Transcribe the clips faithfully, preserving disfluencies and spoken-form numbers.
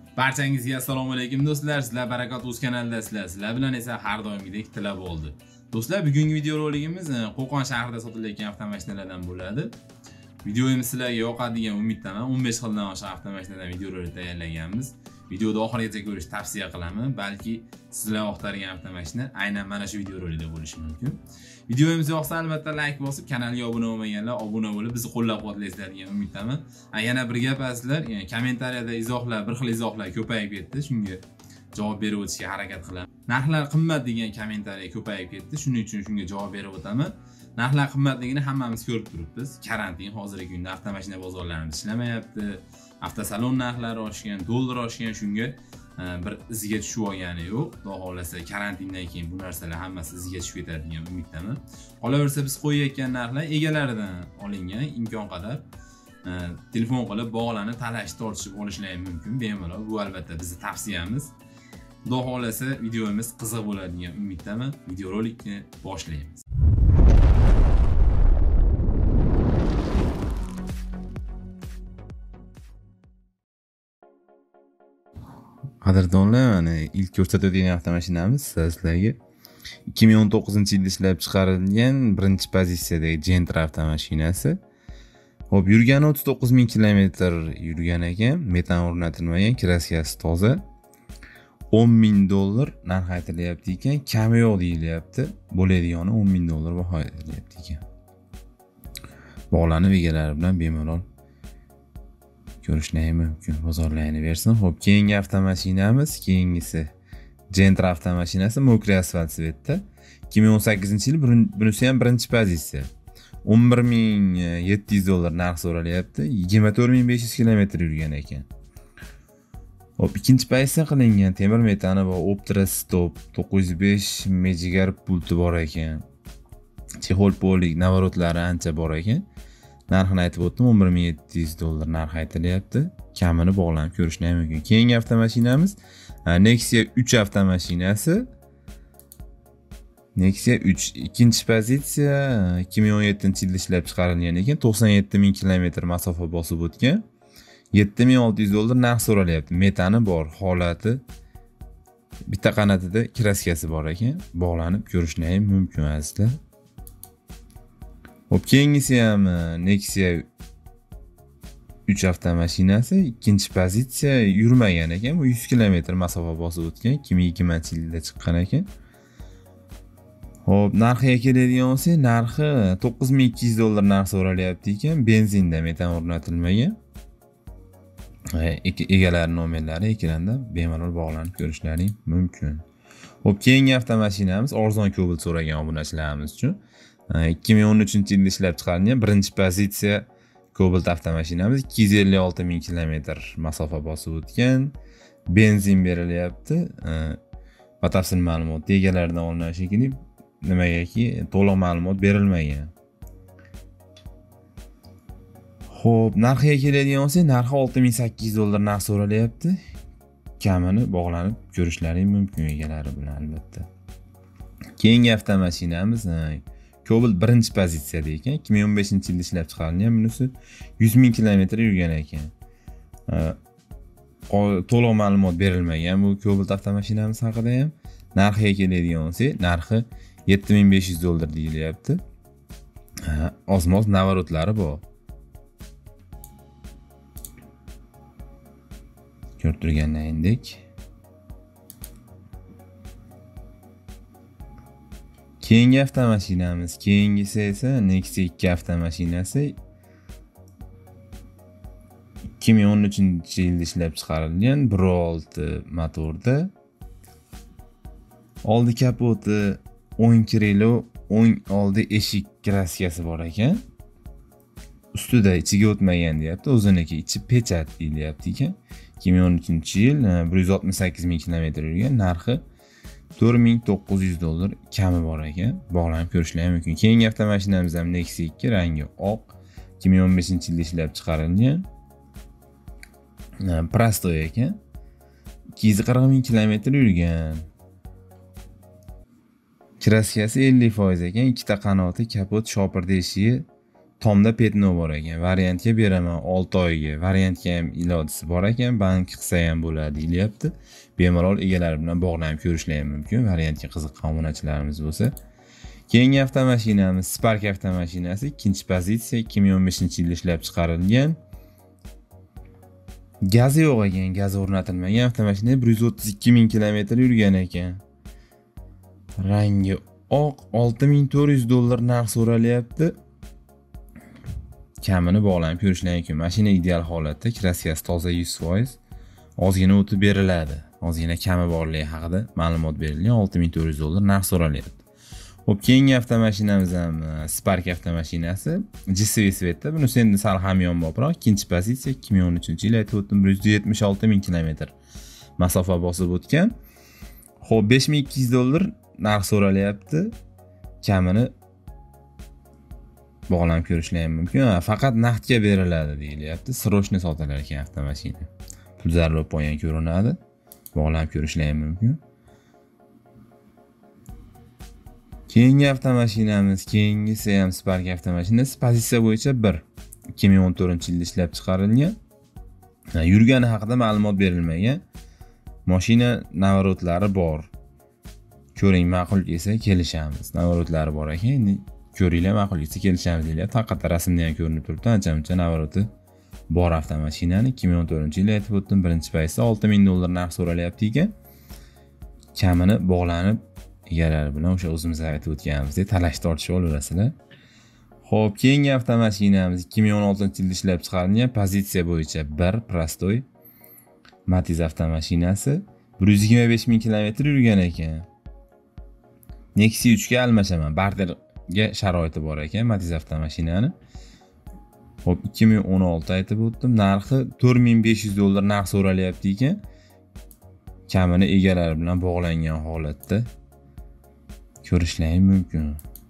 Barchangizga assalomu alaykum do'stlar. Sizlar Barakat o'z kanalidasizlar. Sizlar bilan esa har doimgidek tilab bo'ldi. Do'stlar, bugungi video roligimiz Qo'qon shahrida sotilayotgan avtomashinalardan bo'ladi. Videomiz sizlarga yoqadigan umiddaman. o'n besh xildan oshiq avtomashinadan video rolik tayyorlaganmiz. Videoni oxirigacha ko'rishni tavsiya qilaman. Balki sizlar yoqtirgan avtomashina aynan mana shu video rolikda bo'lishi mumkin. Videomiz yoqsa albatta like bosib, kanalga obuna bo'lmaganlar obuna bo'lib, bizni qo'llab-quvvatlaysizlar degan umiddaman. Yana bir gap aslar, ya'ni kommentariyada izohlar, bir xil izohlar ko'payib ketdi. Shunga javob berib o'tishga harakat qilaman. Narxlar qimmat degan kommentariya ko'payib ketdi. Shuning uchun shunga javob berib o'taman. Narxlar qimmatligini hammamiz ko'rib turibmiz. Karantin hozirgi kunda avtomashina bozorlarimiz ishlamayapti. Avtosalon narxlari oshgan, dollar oshgan, shunga bir iziga tushib olgani yo'q. Xudo xolasa karantindan keyin bu narsalar hammasi iziga tushib ketadi degan umiddaman. Qolaversa biz qo'yayotgan narxlar egalaridan olingan, imkon qadar telefon qilib bog'lanib talash tortishib olishlari mumkin. Bemalol, bu albatta bizning tavsiyamiz. Xudo xolasa videomiz qiziq bo'ladi degan umiddaman. Video rolikni boshlaymiz. Qadrdonlar, mana ilk ko'rsatadigan avtomashinamiz sizlarga ikki ming o'n to'qqizinchi yilda ishlab chiqarilgan birinchi pozitsiyadagi Gentra avtomashinasi. Hop, yurgani o'ttiz to'qqiz ming kilometr yurgan ekan, metan o'rnatilmagan, kraskasi toza. o'n ming dollar narx aytilyapti ekan, kami yo'q deyilyapti. Bo'ladigani o'n ming dollar baho aytilyapti ekan. Bog'lanib egalari bilan bemalol ko'rishlari mumkin, bozorlarini bersin. Xo'p, keyingi avtomashinamiz, keyingisi Gentra avtomashinasi Mokriy asfalt svetda. ikki ming o'n sakkizinchi yil, bunisi ham birinchi pozitsiya. o'n bir ming yetti yuz dollar narx so'ralyapti. yigirma to'rt ming besh yuz kilometr yurgan ekan. Hop, ikkinchi pozitsiya qilingan, temir metani bor, Optra stop, to'qqiz yuz besh mejigar pulti bor ekan. Chexol polik, navorotlari ancha bor ekan. Narxini aytib o'tdim, o'n bir ming yetti yuz dollar narx aytilyapti. Kamini bog'lanib ko'rishlari mumkin. Keyingi avtomashinamiz Nexia uch avtomashinasi. Nexia uch ikkinchi pozitsiya, ikki ming o'n yettinchi yilda ishlab chiqarilgan ekan, to'qson yetti ming kilometr masofa bosib o'tgan. yetti ming olti yuz dollar narx so'ralyapti. Metani bor, holati bitta qanotida kraskasi bor ekan. Bog'lanib ko'rishlari mumkin azizlar. Hop, keyingisi ham Nexia uch avtomashinasi, ikkinchi pozitsiya, yurmagan ekan. Bu yuz kilometr masofa bosib o'tgan, ikki ming yigirmanchi yilda chiqqan ekan. Hop, narxiga keladigan bo'lsak, narxi to'qqiz ming ikki yuz dollar narx so'ralyapti ekan, benzinda, metan o'rnatilmagan. Egalari nomerlari ekranda bemalol bog'lanib ko'rishlari mumkin. Hop, keyingi avtomashinamiz arzon Cobalt so'ragan obunachilarimiz uchun. ikki ming o'n uchinchi yilda ishlab chiqarilgan birinchi pozitsiya Cobalt avtomashinamiz, ikki yuz ellik olti ming kilometr masofa bosib o'tgan. Benzin berilyapti. Batafsil ma'lumot egalaridan olingan shekilli, nimagaki to'liq ma'lumot berilmagan. Xo'p, narxiga keladigan bo'lsak, narxi olti ming sakkiz yuz dollar narx so'ralyapti. Kamini bog'lanib ko'rishlari mumkin egalari bilan albatta. Keyingi avtomashinamiz Cobalt birinchi pozitsiyada ekan, ikki ming o'n beshinchi yilda ishlab chiqarilgan, bunisi yuz ming kilometr yurgan ekan. To'liq ma'lumot berilmagan bu Cobalt avtomashinamiz haqida ham. Narxiga keladigan bo'lsak, narxi yetti ming besh yuz dollar deyilyapti. Ozmoz navorotlari bor. Ko'rib turganlaringdek. Keyingi avtomashinamiz, keyingisi esa Nexia ikki avtomashinasi. ikki ming o'n uchinchi yilda ishlab chiqarilgan, bir olti motorda. Oldi kapoti o'ng krilo, o'ng oldi eshik kraskasi bor ekan. Ustida ichiga o'tmagan deyapti, o'ziniki ichi pechat deyilyapti ekan. ikki ming o'n uchinchi yil, bir yuz oltmish sakkiz ming kilometr yurgan, narxi to'rt ming to'qqiz yuz dollar kami bor ekan. Bog'lanib ko'rishlari mumkin. Keyingi avtomashinamiz ham Nexia ikki, rangi oq, ikki ming o'n beshinchi yilda ishlab chiqarilgan. Prostoy ekan. ikki yuz qirq ming kilometr yurgan. Kraskasi ellik foiz ekan, ikkita qanoti, kapot, shopirda eshigi tomda petno bor ekan. Variantga beraman olti oyga. Variantga ham ilojisi bor ekan. Bank qilsa ham bo'ladi deyilyapti. Bemalol egalari bilan bog'lanib ko'rishlari mumkin. Variantga qiziqqan obunachilarimiz bo'lsa. Keyingi avtomashinamiz Spark avtomashinasi, ikkinchi pozitsiya, ikki ming o'n beshinchi yilda ishlab chiqarilgan. Gazi yo'q ekan, gaz o'rnatilmagan avtomashina bir yuz o'ttiz ikki ming kilometr yurgan ekan. Rangi oq, olti ming to'rt yuz dollar narx so'ralyapti. Kamini bog'lanib ko'rishlari mumkin. Mashina ideal holatda, kraskasi toza yuz foiz. Ozgina o'tib beriladi. Ozgina kami borligi haqida ma'lumot berilgan, olti ming to'rt yuz dollar narx so'ralyapti. Xo'p, keyingi avtomashinamiz ham Spark avtomashinasi. G S V svetda, bunisi endi sal hamyonbobroq, ikkinchi pozitsiya, ikki ming o'n uchinchi yil aytib o'tdim, bir yuz yetmish olti ming kilometr masofa bosib o'tgan. Xo'p, besh ming ikki yuz dollar narx so'ralyapti. Kamini bog'lanib ko'rishlari ham mumkin. Faqat naqdga beriladi deyilyapti. Srochni sotilar ekan avtomashina. Pul zarur bo'lgan ko'rinadi. Bog'lanib ko'rishlari ham mumkin. Keyingi avtomashinamiz, keyingisi ham Spark avtomashinasi, pozitsiya bo'yicha bir. ikki ming o'n to'rtinchi yilda ishlab chiqarilgan. Yurgani haqida ma'lumot berilmagan. Mashina navrotlari bor. Ko'ring, ma'qul kelsa kelishamiz. Navrotlari bor ekan, endi ko'ringlar, ma'qul kelsa kelishamiz deyiladi. Faqat rasmda ham ko'rinib turibdi, ancha-muncha navroti bor avtomashinani. ikki ming o'n to'rtinchi yil aytib o'tdim, birinchi paytda olti ming dollar narx so'ralyapti ekan. Kamini bog'lanib egalari bilan o'sha o'zimiz aytib o'tganimizdek talash tortish olaverasizlar. Xo'p, keyingi avtomashinamiz ikki ming o'n oltinchi yilda ishlab chiqarilgan, pozitsiya bo'yicha bir, prostoy Matiz avtomashinasi, bir yuz yigirma besh ming kilometr yurgan ekan. Nexia uch ga almashaman, barterga sharoiti bor ekan Matiz avtomashinani. Xo'p, ikki ming o'n olti aytib o'tdim, narxi to'rt ming besh yuz dollar narx so'ralyapti ekan. Kamini egalari bilan bog'langan holatda ko'rishlari mumkin.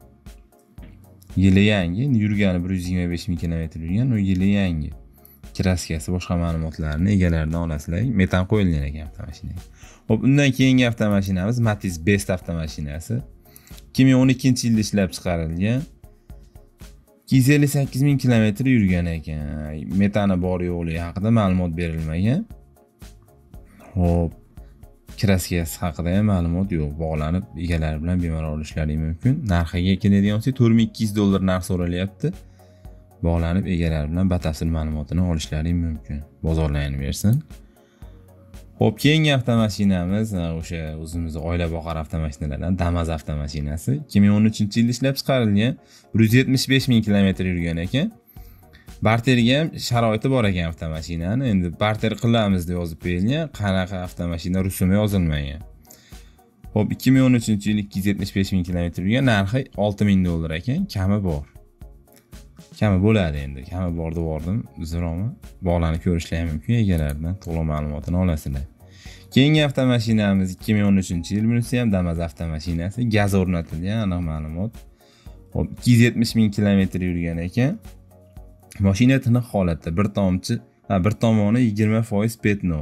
Yili yangi, yurgani bir yuz yigirma besh ming kilometr yurgan, u yili yangi. Kraskasi, boshqa ma'lumotlarni egalaridan olasizlar. Metan qo'yilgan ekan avtomashinaga. Xo'p, undan keyingi avtomashinamiz Matiz Best avtomashinasi. ikki ming o'n ikkinchi yilda ishlab chiqarilgan. ikki yuz ellik sakkiz ming kilometr yurgan ekan. Metani bor yo'qligi haqida ma'lumot berilmagan. Xo'p, kraskasi haqida ham ma'lumot yo'q. Bog'lanib egalari bilan bemalol olishlari mumkin. Narxiga keladigan bo'lsa to'rt ming ikki yuz dollar narx so'ralyapti. Bog'lanib egalari bilan batafsil ma'lumotini olishlari mumkin. Bozorlanib bersin. Xo'p, keyingi avtomashinamiz o'sha o'zimizning oila boqar avtomashinalardan Damas avtomashinasi. ikki ming o'n uchinchi yilda ishlab chiqarilgan, bir yuz yetmish besh ming kilometr yurgan ekan. Barterga ham sharoiti bor ekan avtomashinani. Endi barter qilamiz deb yozib qo'yilgan. Qanaqa avtomashina rusumi yozilmagan. Xo'p, ikki ming o'n uchinchi yil ikki yuz yetmish besh ming kilometr yurgan, narxi olti ming dollar ekan. Kami bor. Kami bo'ladi endi. Kami bor deb bordim. Uzrmi? Bog'lanib ko'rishlari mumkin, egalaridan to'liq ma'lumotini olasizlar. Keyingi avtomashinamiz ikki ming o'n uchinchi yil, bunisi ham Damas avtomashinasi, gaz o'rnatilgan, aniq ma'lumot. Xo'p, ikki yuz yetmish ming kilometr yurgan ekan. Mashina tiniq holatda, bir tomchi, ha, bir tomoni yigirma foiz petno.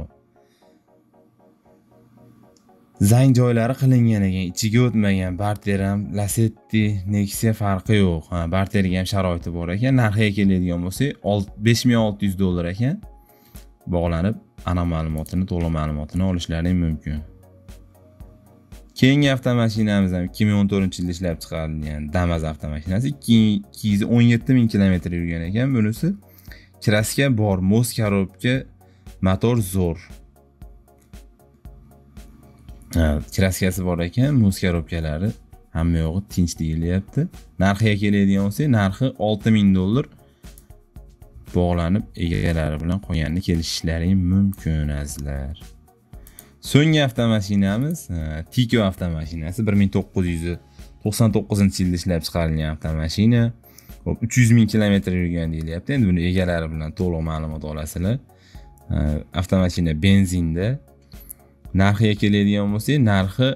Zang joylari qilingan ekan, ichiga o'tmagan. Barter ham Lacetti, Nexia farqi yo'q. Ha, barterga ham sharoiti bor ekan. Narxiga keladigan bo'lsak, besh ming olti yuz dollar ekan. Bog'lanib, ana ma'lumotini, to'liq ma'lumotini olishlari mumkin. Keyingi avtomashinamiz ham ikki ming o'n to'rtinchi yilda ishlab chiqarilgan Damas avtomashinasi, ikki yuz o'n yetti ming kilometr yurgan ekan. Bunisi kraska bor, mos korobka, motor zo'r. Ha, kraskasi bor ekan, mos korobkalari hamma yo'g'i tinch deyilyapti. Narxiga keladigan bo'lsa, narxi olti ming dollar. Bog'lanib egalari bilan qo'yganini kelishishlari mumkin azizlar. So'nggi avtomashinamiz Tiko avtomashinasi, bir ming to'qqiz yuz to'qson to'qqizinchi yilda ishlab chiqarilgan avtomashina. Xo'p, uch yuz ming kilometr yurgan deyilyapti. Endi buni egalari bilan to'liq ma'lumot olasizlar. Avtomashina benzinda. Narxiga keladigan bo'lsa, narxi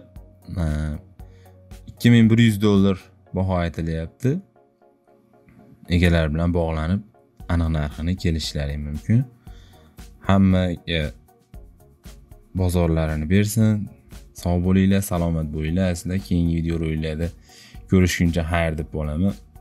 ikki ming bir yuz dollar baho aytilyapti. Egalari bilan bog'lanib aniq narxini kelishishlari mumkin. Hammaga bozorlarini bersin. Sog' bo'linglar, salomat bo'linglar. Sizlar keyingi videoroliklarda ko'rishguncha xayr deb qolaman.